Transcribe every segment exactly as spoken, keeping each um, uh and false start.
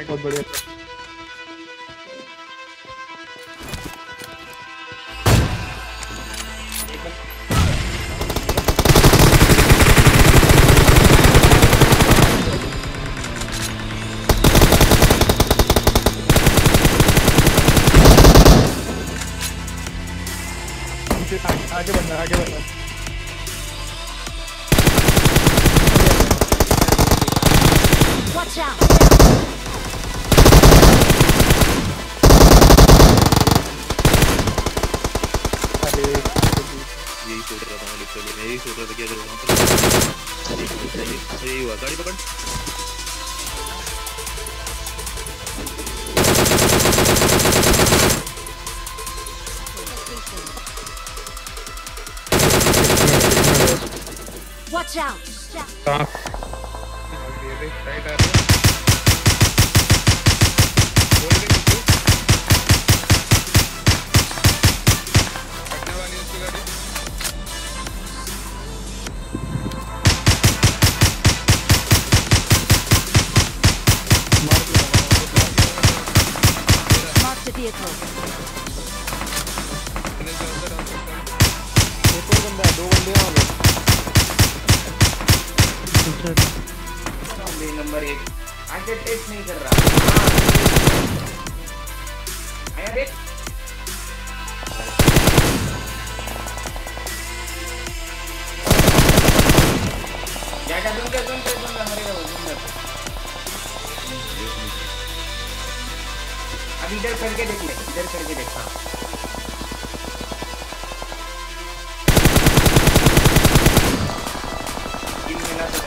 बहुत बढ़िया। आगे बढ़ना आगे बढ़ना। Watch out! यही सोच रहा था मैं लिटरली, मैं यही सोच रहा था कि अगर वहाँ पर यही हुआ। गाड़ी पकड़। Watch out! कहाँ? Mark the vehicle. एक और बंदा है, दो बंदे हैं और नंबर एक आगे टेस्ट नहीं कर रहा। आया देख क्या क्या तुम क्या तुम क्या तुम मरेगा वो तुम अब इधर करके देख ले, इधर करके देख। हाँ इन मिला तो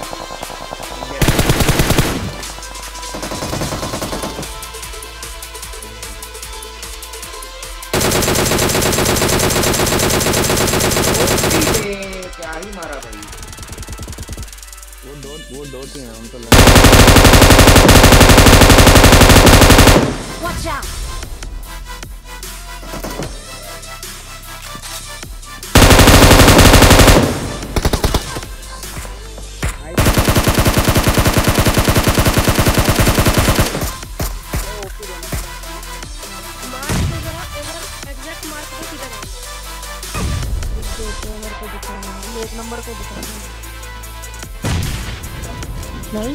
क्या ही मारा भाई। वो दो वो दो तीन हैं उनको लगा। Watch out! एक नंबर को दिखाना नहीं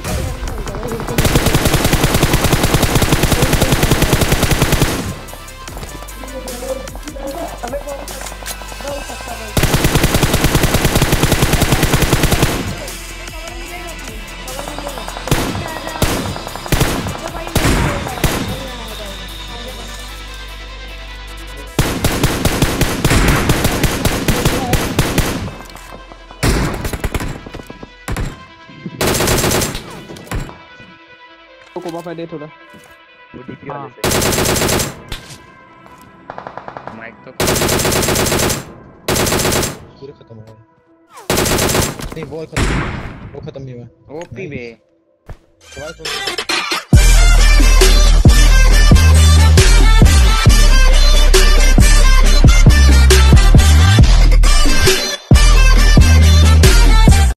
को बापा दे थोड़ा। वो डीपी वाले से माइक तो पूरे खत्म हो गए। नहीं वो खत्म, वो खत्म नहीं हुआ। ओपी बे। सवाल